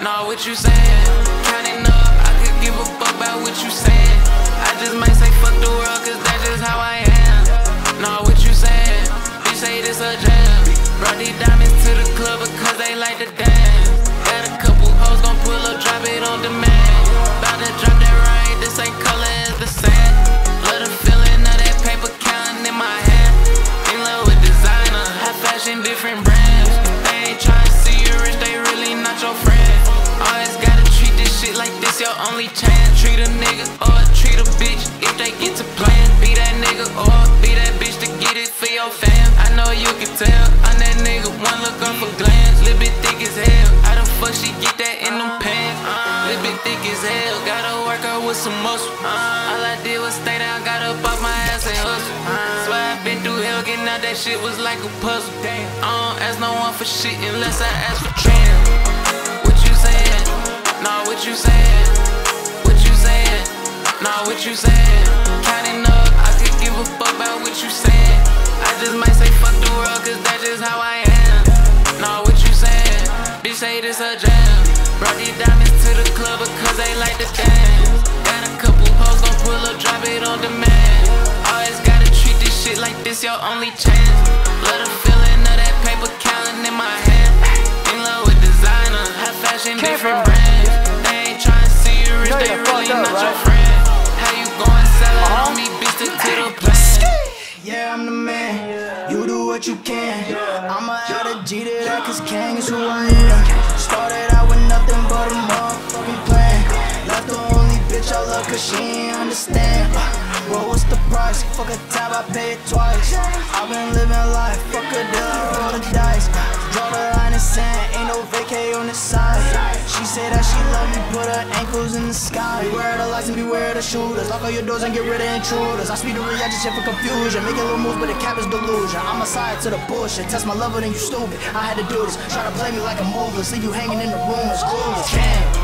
Nah, what you saying? Counting up, I could give a fuck about what you saying. I just might say fuck the world, cause that's just how I am. Nah, what you saying? Bitch say this a jam. Brought these diamonds to the club because they like to dance. Got a couple hoes gon' pull up, drop it on demand. Bout to drop that right, this ain't color as the sand. Love the feeling of that paper counting in my hand. In love with designer, high fashion, different brands. They ain't tryna see you rich, they really not your friend. Always gotta treat this shit like this your only chance. Treat a nigga or treat a bitch if they get to playing. Be that nigga or be that bitch to get it for your fam. I know you can tell, I'm that nigga, one look off a glance. Lil' bit thick as hell, how the fuck she get that in them pants? Lil' bit thick as hell, gotta work out with some muscle. All I did was stay down, got up off my ass and hustle. Swear I been through hell, getting out that shit was like a puzzle. I don't ask no one for shit unless I ask for trans. What you saying? Nah, what you saying? What you saying? Nah, what you saying? Counting up, I could give a fuck about what you saying. I just might say fuck the world, cause that's just how I am. Nah, what you saying? Bitch say this a jam. Brought these diamonds to the club because they like to dance. Got a couple hoes gon' pull up, drop it on demand. Always gotta treat this shit like this your only chance. Love the feeling of that paper counting in my hand. In love with designer, high fashion, different brands. They ain't tryna see you rich, they really not your friend. How you gon' sell it on me, bitch, stick to the plan. Yeah, I'm the man, you do what you can. I'ma add a G to that, cause Kang is who I am. Started out with nothing but a motherfucking plan. Left the only bitch I love cause she ain't understand. Well, what's the price? Fuck a tab, I pay it twice. I've been living life, fuck a deal, I roll the dice. Draw the line in sand, ain't no vacay on the side. She said that she love me, put her ankles in the sky. Beware the lights and beware the shooters. Lock all your doors and get rid of intruders. I speed the reaction, shit for confusion. Making little moves, but the cap is delusion. I'm aside to the bullshit. Test my level, then you stupid. I had to do this. Try to play me like a moveless. Leave you hanging in the room, it's clueless.